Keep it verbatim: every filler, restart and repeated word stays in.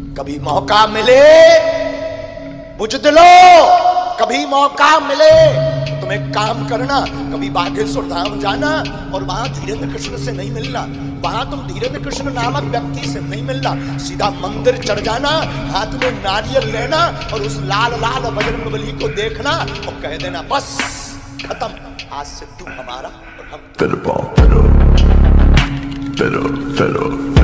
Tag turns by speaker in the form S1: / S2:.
S1: कभी मौका मिले बुझदिलो, कभी मौका मिले तो तुम एक काम करना, कभी बागेश्वर धाम जाना और वहां धीरेन्द्र कृष्ण से नहीं मिलना, वहां तुम धीरेन्द्र कृष्ण नामक व्यक्ति से नहीं मिलना, सीधा मंदिर चढ़ जाना, हाथ में नारियल लेना और उस लाल लाल बजरंगबली को देखना और कह देना बस खत्म, आज से तू हमारा और हम
S2: Pero, pero, pero, pero.